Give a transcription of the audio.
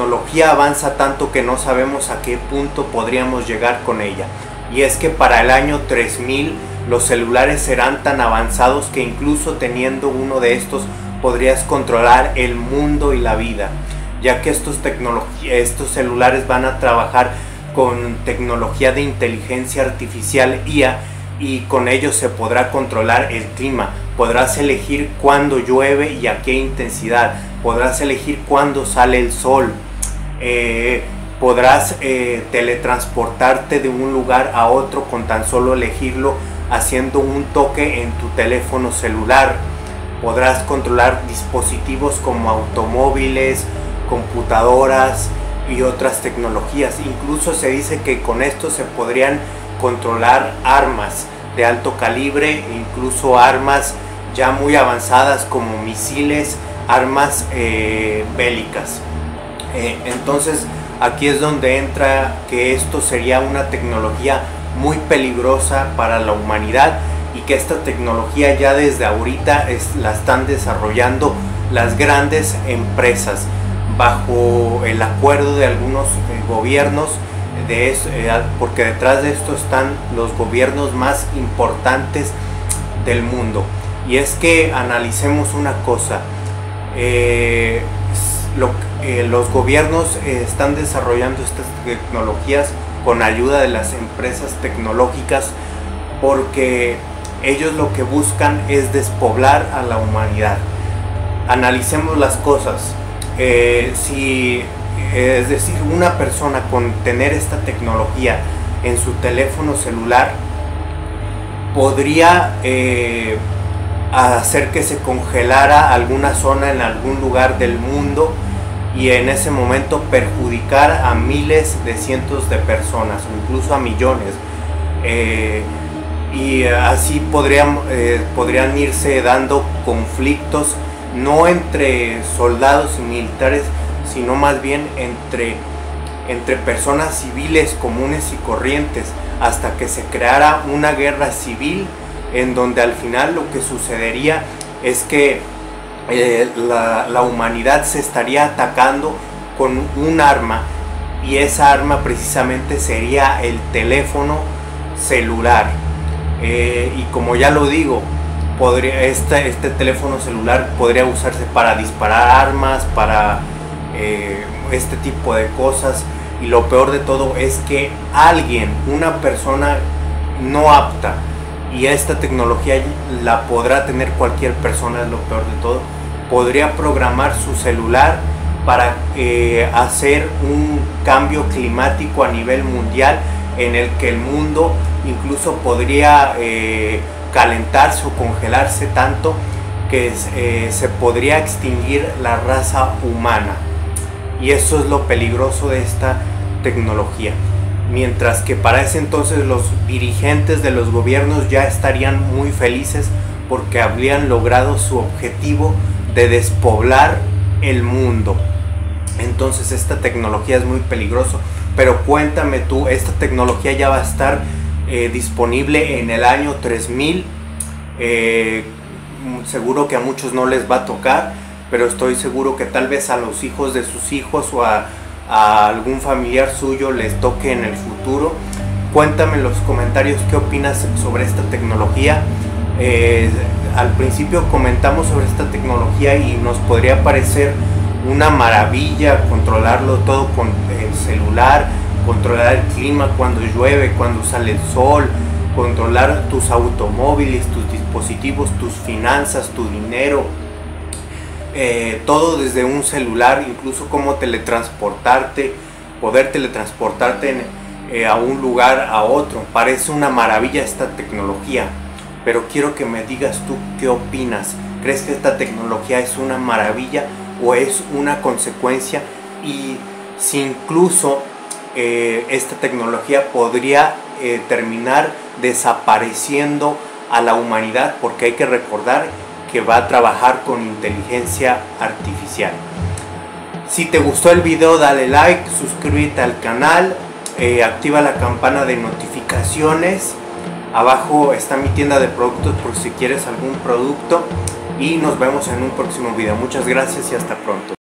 tecnología avanza tanto que no sabemos a qué punto podríamos llegar con ella. Y es que para el año 3000 los celulares serán tan avanzados que incluso teniendo uno de estos podrías controlar el mundo y la vida, ya que estos celulares van a trabajar con tecnología de inteligencia artificial IA, y con ello se podrá controlar el clima. Podrás elegir cuándo llueve y a qué intensidad, podrás elegir cuándo sale el sol, podrás teletransportarte de un lugar a otro con tan solo elegirlo, haciendo un toque en tu teléfono celular. Podrás controlar dispositivos como automóviles, computadoras y otras tecnologías. Incluso se dice que con esto se podrían controlar armas de alto calibre, incluso armas ya muy avanzadas como misiles, armas bélicas. Entonces aquí es donde entra que esto sería una tecnología muy peligrosa para la humanidad, y que esta tecnología ya desde ahorita la están desarrollando las grandes empresas bajo el acuerdo de algunos gobiernos, porque detrás de esto están los gobiernos más importantes del mundo. Y es que analicemos una cosa, los gobiernos están desarrollando estas tecnologías con ayuda de las empresas tecnológicas, porque ellos lo que buscan es despoblar a la humanidad. Analicemos las cosas. Es decir, una persona con tener esta tecnología en su teléfono celular podría hacer que se congelara alguna zona en algún lugar del mundo, y en ese momento perjudicar a miles de cientos de personas o incluso a millones, y así podrían irse dando conflictos no entre soldados y militares, sino más bien entre personas civiles comunes y corrientes, hasta que se creara una guerra civil, en donde al final lo que sucedería es que la humanidad se estaría atacando con un arma, y esa arma precisamente sería el teléfono celular. Y como ya lo digo, este teléfono celular podría usarse para disparar armas, para este tipo de cosas. Y lo peor de todo es que una persona no apta, y esta tecnología la podrá tener cualquier persona, es lo peor de todo, podría programar su celular para hacer un cambio climático a nivel mundial, en el que el mundo incluso podría calentarse o congelarse tanto que se podría extinguir la raza humana. Y eso es lo peligroso de esta tecnología. Mientras que para ese entonces los dirigentes de los gobiernos ya estarían muy felices, porque habrían logrado su objetivo de despoblar el mundo. Entonces esta tecnología es muy peligroso. Pero cuéntame tú, esta tecnología ya va a estar disponible en el año 3000. Seguro que a muchos no les va a tocar, pero estoy seguro que tal vez a los hijos de sus hijos o a algún familiar suyo les toque en el futuro. Cuéntame en los comentarios qué opinas sobre esta tecnología. Al principio comentamos sobre esta tecnología y nos podría parecer una maravilla controlarlo todo con el celular, controlar el clima, cuando llueve, cuando sale el sol, controlar tus automóviles, tus dispositivos, tus finanzas, tu dinero, todo desde un celular, incluso cómo teletransportarte, poder teletransportarte a un lugar a otro. Parece una maravilla esta tecnología, pero quiero que me digas tú qué opinas. ¿Crees que esta tecnología es una maravilla o es una consecuencia? Y si incluso esta tecnología podría terminar desapareciendo a la humanidad, porque hay que recordar que va a trabajar con inteligencia artificial. Si te gustó el video, dale like, suscríbete al canal, activa la campana de notificaciones. Abajo está mi tienda de productos por si quieres algún producto, y nos vemos en un próximo video. Muchas gracias y hasta pronto.